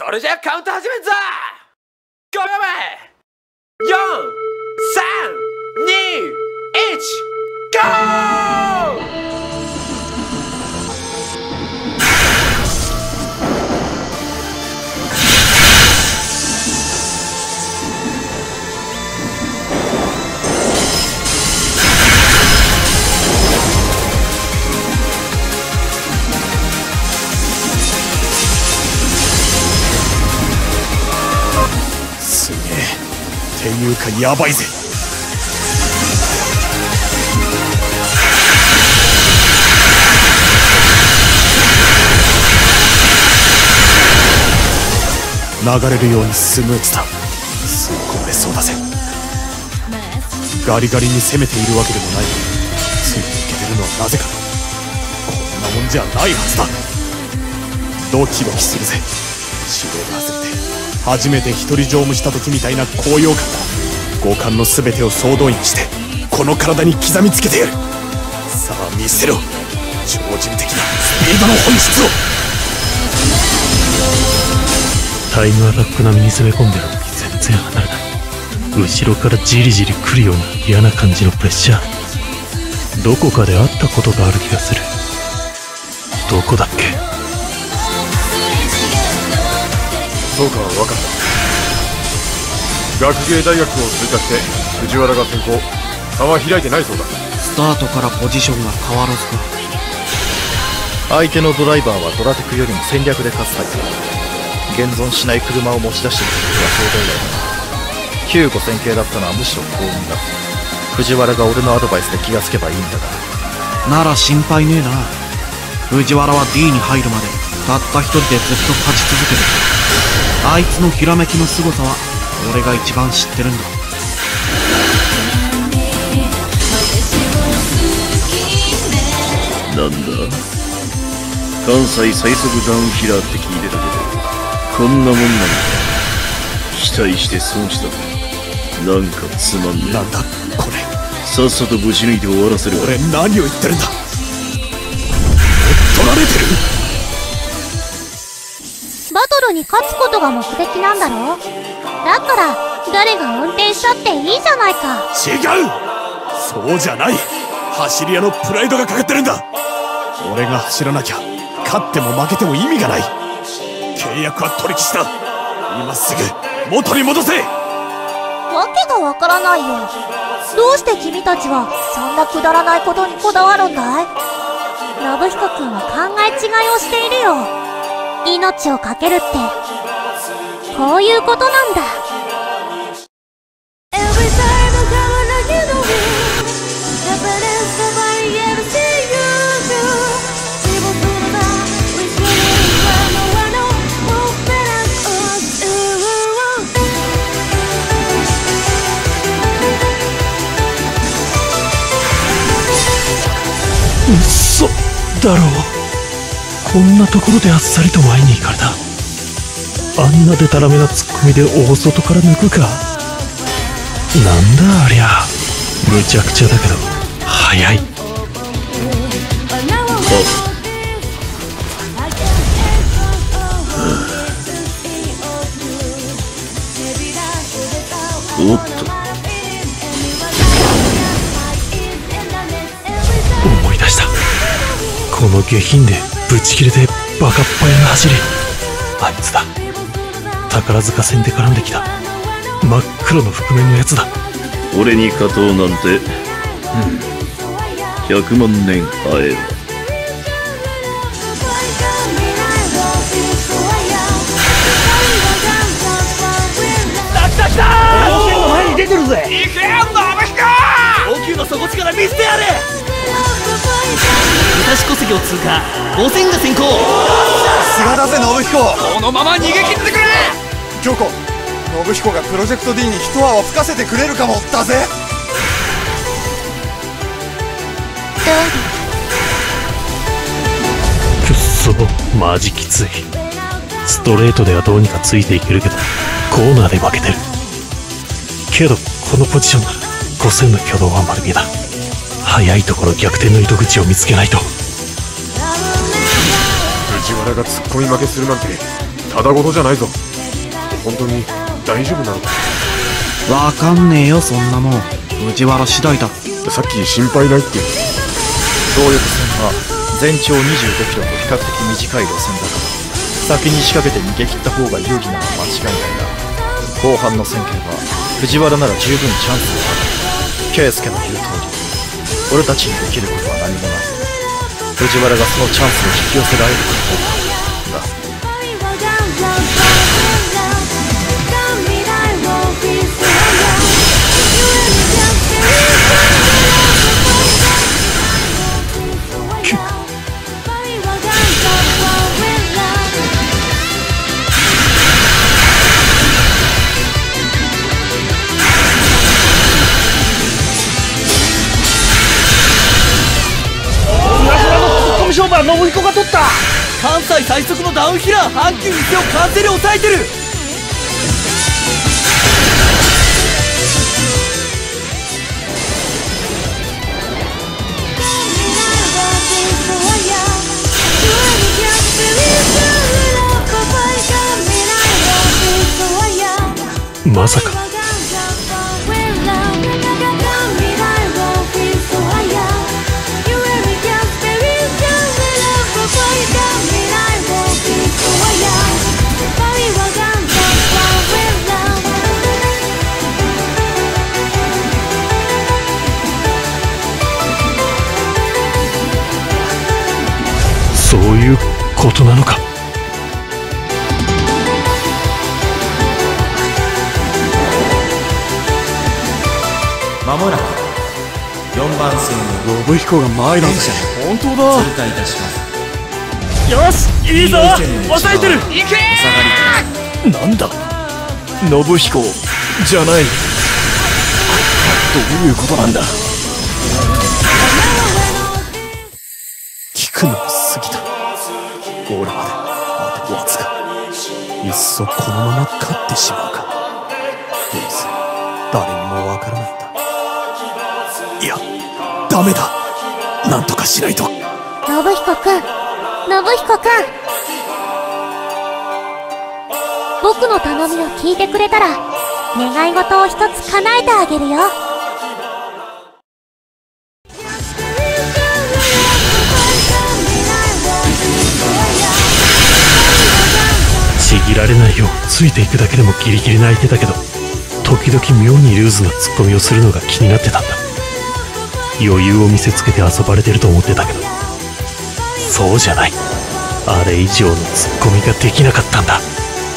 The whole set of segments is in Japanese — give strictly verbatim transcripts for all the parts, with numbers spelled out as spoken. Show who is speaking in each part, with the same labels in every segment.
Speaker 1: それじゃカウント始めんぞ。ごびょうめ、よん、さん、に、いち、ゴー。
Speaker 2: すげえ、っていうかヤバいぜ。流れるようにスムーズだ。吸い込まれそうだぜ。ガリガリに攻めているわけでもない。ついていけてるのはなぜか。こんなもんじゃないはずだ。ドキドキするぜ。指導が焦って初めて一人乗務した時みたいな高揚感だ。五感の全てを総動員してこの体に刻みつけてやる。さあ見せろ、超人的なスピードの本質を。
Speaker 3: タイムアタック並みに攻め込んでるのに全然離れない。後ろからじりじり来るような嫌な感じのプレッシャー。どこかで会ったことがある気がする。どこだっけ。
Speaker 4: そうか、分かった。学芸大学を通過して藤原が先行。差は開いてないそうだ。
Speaker 5: スタートからポジションが変わらずか。
Speaker 6: 相手のドライバーはドラテクよりも戦略で勝つタイプだ。現存しない車を持ち出している時は想定外だ。きゅうご線形だったのはむしろ幸運だ。藤原が俺のアドバイスで気がつけばいいんだが。
Speaker 5: なら心配ねえな。藤原は ディー に入るまでたった一人でずっと勝ち続けてる。あいつのひらめきの凄さは俺が一番知ってるんだ。
Speaker 7: なんだ、関西最速ダウンヒラーって聞いてたけど、こんなもんなのか。期待して損した。なんかつまんねえ。
Speaker 2: なんだこれ。
Speaker 7: さっさとぶち抜いて終わらせるわ。
Speaker 2: 俺何を言ってるんだ。取られてる。
Speaker 8: バトルに勝つことが目的なんだろ。だから誰が運転したっていいじゃないか。
Speaker 2: 違う、そうじゃない。走り屋のプライドがかかってるんだ。俺が走らなきゃ勝っても負けても意味がない。契約は取り消しだ。今すぐ元に戻せ。
Speaker 8: わけがわからないよ。どうして君たちはそんなくだらないことにこだわるんだい。信彦君は考え違いをしているよ。命を懸けるってこういうことなんだ。
Speaker 3: 嘘だろう。こんなところであっさりと前に行かれた。あんなデタラメなツッコミで大外から抜くか。なんだありゃ。むちゃくちゃだけど早い。
Speaker 7: おっと、
Speaker 3: 思い出した。この下品でブチ切れてバカっぱやな走り。あいつだ。宝塚戦で絡んできた真っ黒の覆面のやつだ。
Speaker 7: 俺に勝とうなんて、うん、ひゃくまんねん早え。
Speaker 1: 来た来た来た。
Speaker 9: 大剣の前に出てるぜ。
Speaker 1: 行けよ信彦。上級の底力見せてやれ。武蔵小関を通過。五千が先行。
Speaker 10: さすがだぜ信彦。
Speaker 1: このまま逃げ切ってくれ。
Speaker 10: 京子、信彦がプロジェクト ディー に一泡吹かせてくれるかもだぜ。
Speaker 3: くっそマジきつい。ストレートではどうにかついていけるけどコーナーで負けてる。けどこのポジションならごせんの挙動は丸見えだ。早いところ逆転の糸口を見つけないと。
Speaker 4: 藤原が突っ込み負けするなんてただごとじゃないぞ。本当に大丈夫なのか。
Speaker 5: わかんねえよ、そんなもん。藤原次第だ。
Speaker 4: さっき心配ないって。
Speaker 6: 東横線は全長にじゅうごキロと比較的短い路線だから先に仕掛けて逃げ切った方が有利なのは間違いないが、後半の戦型は藤原なら十分チャンスがある。圭介の言う通り、俺たちにできることは何もない。藤原がそのチャンスを引き寄せられるかどうかだ。
Speaker 9: 勝負は信彦が取った。
Speaker 1: 関西最速のダウンヒラー阪急一を完全に抑えてる。
Speaker 3: まさかそういうことなのか。
Speaker 11: まもなくよんばん線の
Speaker 2: 信彦が前だぜ。
Speaker 11: 本当だ。通過いたします。
Speaker 3: よし、いいぞ、抑えてる。
Speaker 1: いけ
Speaker 3: ー。なんだ信彦じゃない。どういうことなんだ。
Speaker 2: 聞くのも過ぎた。ゴールまであとわずか。いっそこのまま勝ってしまうか。どうせ誰にもわからないんだ。いや、ダメだ。なんとかしないと。
Speaker 8: 信彦くん、信彦くん、僕の頼みを聞いてくれたら願い事を一つ叶えてあげるよ。
Speaker 3: ちぎられないようついていくだけでもギリギリ泣いてたけど、時々妙にルーズなツッコミをするのが気になってたんだ。余裕を見せつけて遊ばれてると思ってたけど、そうじゃない。あれ以上のツッコミができなかったんだ。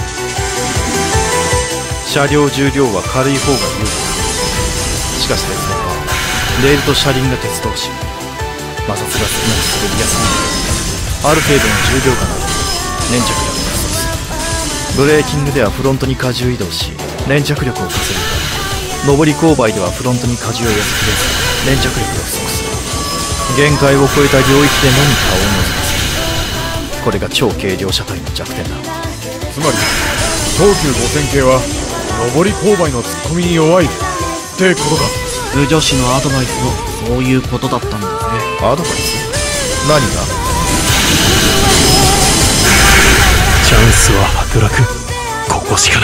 Speaker 6: 車両重量は軽い方が有利だ。しかし鉄道はレールと車輪が鉄同士、摩擦が少なく滑りやすい。ある程度の重量がないと粘着力が不足する。ブレーキングではフロントに荷重移動し粘着力を稼ぐが、上り勾配ではフロントに荷重を寄せきれず粘着力が不足する。限界を超えた領域でのみ顔を覗かせる。これが超軽量車体の弱点だ。
Speaker 4: つまり東急ごせん系は上り勾配のツッコミに弱いってことか。
Speaker 5: 武女子のアドバイスもそういうことだったんだぜ。
Speaker 6: アドバイス？何が？
Speaker 3: チャンスは剥落。ここしかない。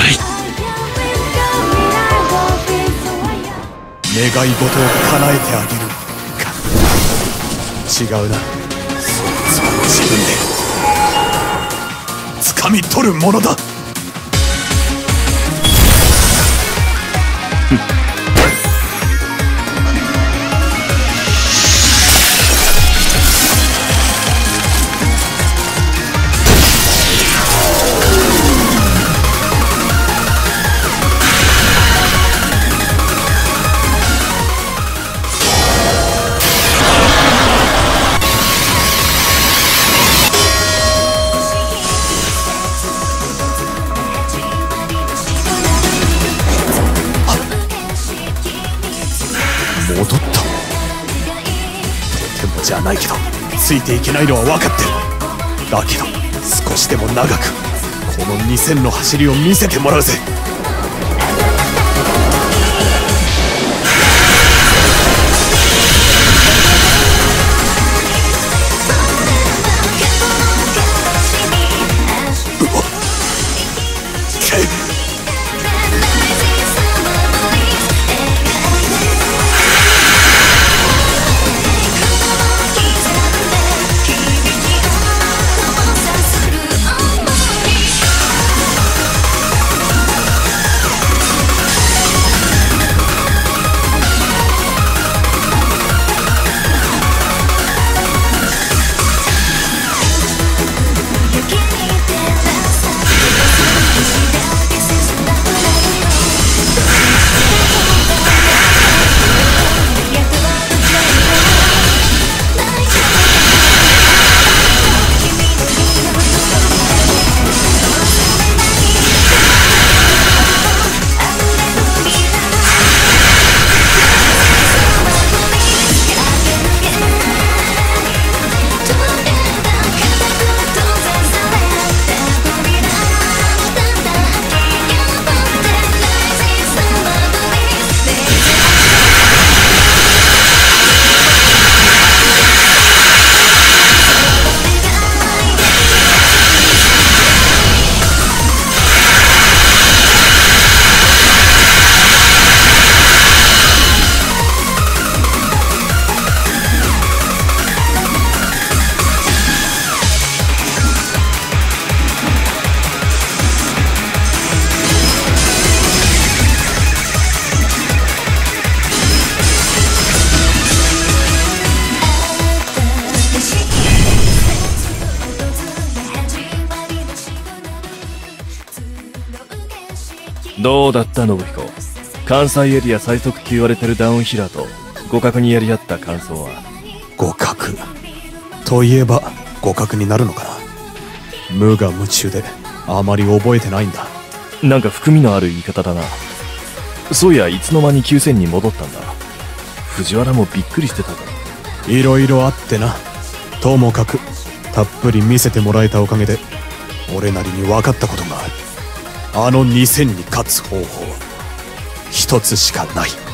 Speaker 2: 願い事を叶えてあげるか。違うな。そいつは自分で掴み取るものだ。戻った。とてもじゃないけどついていけないのは分かってる。だけど少しでも長くこのにせんの走りを見せてもらうぜ。うわ、
Speaker 12: どうだった信彦。関西エリア最速級言われてるダウンヒラーと互角にやり合った感想は？
Speaker 2: 互角といえば互角になるのかな。無我夢中であまり覚えてないんだ。
Speaker 12: なんか含みのある言い方だな。そういやいつの間にきゅうせんに戻ったんだ。藤原もびっくりしてただろ。
Speaker 2: いろいろあってな。ともかくたっぷり見せてもらえたおかげで俺なりに分かったことがある。あのにせんに勝つ方法一つしかない。